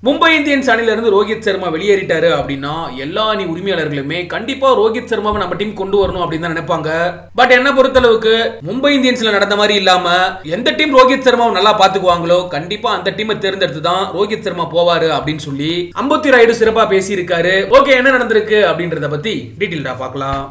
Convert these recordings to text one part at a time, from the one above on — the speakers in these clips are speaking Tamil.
மும்பை இந்தியன்ஸ் அணில இருந்து ரோஹித் சர்மா வெளியேறிட்டாரு அப்படின்னா எல்லா அணி உரிமையாளர்களுமே கண்டிப்பா ரோஹித் சர்மாவை நம்ம டீம் கொண்டு வரணும் அப்படின்னு தான் நினைப்பாங்க. பட் என்ன பொறுத்தளவுக்கு மும்பை இந்தியன்ஸ்ல நடந்த மாதிரி இல்லாம எந்த டீம் ரோஹித் சர்மாவை நல்லா பாத்துக்குவாங்களோ கண்டிப்பா அந்த டீமை தேர்ந்தெடுத்து தான் ரோஹித் சர்மா போவாரு அப்படின்னு சொல்லி அம்பத்தி ராயுடு சிறப்பா பேசி இருக்காரு. ஓகே, என்ன நடந்திருக்கு அப்படின்றத பத்தி டீடைல்டா பார்க்கலாம்.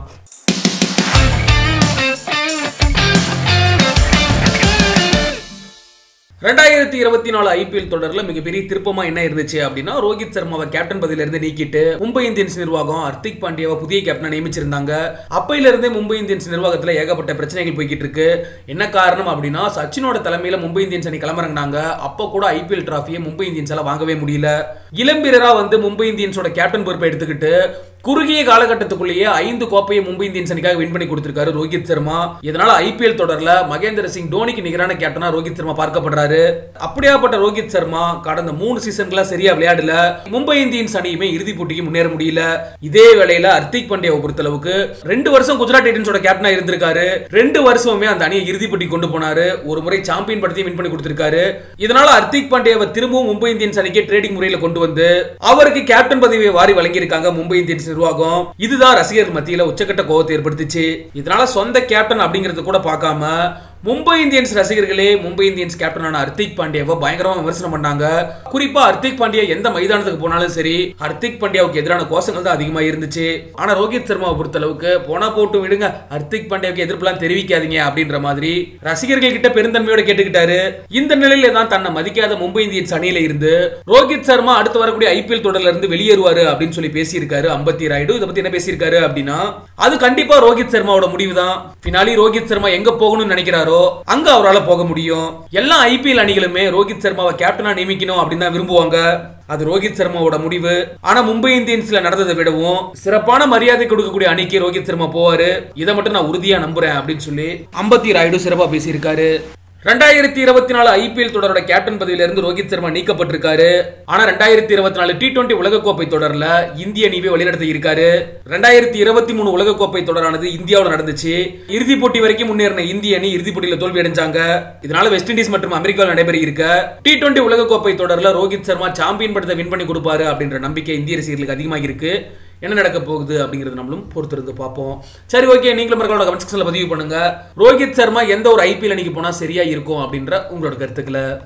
2024 ஐபிஎல் தொடர்ல மிகப்பெரிய திருப்பமா என்ன இருந்துச்சு அப்படின்னா, ரோஹித் சர்மாவை கேப்டன் பதவியில இருந்து நீக்கிட்டு மும்பை இந்தியன்ஸ் நிர்வாகம் ஹர்திக் பாண்டியாவை புதிய கேப்டனா நியமிச்சிருந்தாங்க. அப்பையில இருந்தே மும்பை இந்தியன்ஸ் நிர்வாகத்துல ஏகப்பட்ட பிரச்சனைகள் போய்கிட்டு இருக்கு. என்ன காரணம் அப்படின்னா, சச்சினோட தலைமையில மும்பை இந்தியன்ஸ் அணி களமிறங்கினாங்க. அப்ப கூட ஐபிஎல் டிராஃபியை மும்பை இந்தியன்ஸால வாங்கவே முடியல. இளம் வீரரா வந்து மும்பை இந்தியன்ஸோட கேப்டன் பொறுப்பை எடுத்துக்கிட்டு குறுகிய காலகட்டத்துக்குள்ளேயே 5 கோப்பையை மும்பை இந்தியன்ஸ் அணிக்காக வின் பண்ணி கொடுத்திருக்காரு ரோஹித் சர்மா. இதனால ஐபிஎல் தொடர்ல மகேந்திர சிங் தோனிக்கு நிகரான கேப்டனா ரோஹித் சர்மா பார்க்கப்படுறாரு. அப்படியாப்பட்ட ரோஹித் சர்மா கடந்த 3 சீசன்களா சரியா விளையாடல. மும்பை இந்தியன்ஸ் அணியுமே இறுதி போட்டிக்கு முன்னேற முடியல. இதே வேளையில ஹர்திக் பாண்டியாவை பொறுத்தளவுக்கு 2 வருஷம் குஜராத் டைட்டன்ஸோட கேப்டனா இருந்திருக்காரு. 2 வருஷமே அந்த அணியை இறுதி போட்டி கொண்டு போனாரு. ஒரு முறை சாம்பியன் பட்டத்தையும் வின் பண்ணி கொடுத்திருக்காரு. இதனால ஹர்திக் பாண்டியாவை திரும்பவும் மும்பை இந்தியன்ஸ் அணிக்கு ட்ரேடிங் முறையில கொண்டு வந்து அவருக்கு கேப்டன் பதவியை வாரி வழங்கியிருக்காங்க மும்பை இந்தியன்ஸ் நிர்வாகம். இதுதான் ரசிகர்கள் மத்தியில உச்சக்கட்ட கோபத்தை ஏற்படுத்திச்சு. இதனால சொந்த கேப்டன் அப்படிங்கறது கூட பார்க்காம மும்பை இந்தியன்ஸ் ரசிகர்களே மும்பை இந்தியன்ஸ் கேப்டனான ஹர்திக் பாண்டியாவை பயங்கரமா விமர்சனம் பண்ணாங்க. குறிப்பா ஹர்திக் பாண்டியா எந்த மைதானத்துக்கு போனாலும் சரி ஹர்திக் பாண்டியாவுக்கு எதிரான கோஷங்கள் தான் அதிகமா இருந்துச்சு. ஆனா ரோஹித் சர்மாவை பொறுத்த அளவுக்கு போனா போட்டு விடுங்க, ஹர்திக் பாண்டியாவுக்கு எதிர்ப்புலாம் தெரிவிக்காதீங்க அப்படின்ற மாதிரி ரசிகர்கள் கிட்ட பெருந்தன்மையோட கேட்டுக்கிட்டாரு. இந்த நிலையில தான் தன்னை மதிக்காத மும்பை இந்தியன்ஸ் அணியில இருந்து ரோஹித் சர்மா அடுத்து வரக்கூடிய ஐபிஎல் தொடர்ல இருந்து வெளியேறுவாரு அப்படின்னு சொல்லி பேசியிருக்காரு அம்பத்தி ராயுடு. இதை பத்தி என்ன பேசியிருக்காரு அப்படின்னா, அது கண்டிப்பா ரோஹித் சர்மாவோட முடிவு தான். பின்னாடி ரோஹித் சர்மா எங்க போகணும்னு நினைக்கிறாரோ அங்க அவரால் போக முடியும். எல்லா ஐபிஎல் அணிகளுமே ரோஹித் சர்மாவை கேப்டனா நியமிக்கணும் அப்படின்னு தான் விரும்புவாங்க. அது ரோஹித் சர்மாவோட முடிவு. ஆனா மும்பை இந்தியன்ஸ்ல நடந்ததை விடவும் சிறப்பான மரியாதை கொடுக்கக்கூடிய அணிக்கு ரோஹித் சர்மா போவாரு. இதை மட்டும் நான் உறுதியா நம்புறேன் அப்படின்னு சொல்லி அம்பத்தி ராயுடு சிறப்பா பேசியிருக்காரு. 2024 ஐபிஎல் தொடரோட கேப்டன் பதவியில இருந்து ரோஹித் சர்மா நீக்கப்பட்டிருக்காரு. ஆனா 2024 T20 உலகக்கோப்பை தொடர்ல இந்திய அணியை வழிநடத்தி இருக்காரு. 2023 உலகக்கோப்பை தொடரானது இந்தியாவில் நடந்துச்சு. இறுதி போட்டி வரைக்கும் முன்னேறின இந்திய அணி இறுதி போட்டியில தோல்வி அடைஞ்சாங்க. இதனால வெஸ்ட் இண்டீஸ் மற்றும் அமெரிக்காவில் நடைபெற இருக்க T20 உலகக்கோப்பை தொடர்ல ரோஹித் சர்மா சாம்பியன் பட்டத்தை வின் பண்ணி கொடுப்பாரு அப்படின்ற நம்பிக்கை இந்திய ரசிகர்களுக்கு அதிகமாக இருக்கு. என்ன நடக்க போகுது அப்படிங்கிறது நம்மளும் பொறுத்திருந்து பார்ப்போம். சரி, ஓகே, நீங்களும் மறக்காம கமெண்ட் செக்ஷன்ல பதிவு பண்ணுங்க. ரோஹித் சர்மா எந்த ஒரு ஐபிஎல் அணிக்கு போனா சரியா இருக்கும் அப்படின்ற உங்களோட கருத்துக்களை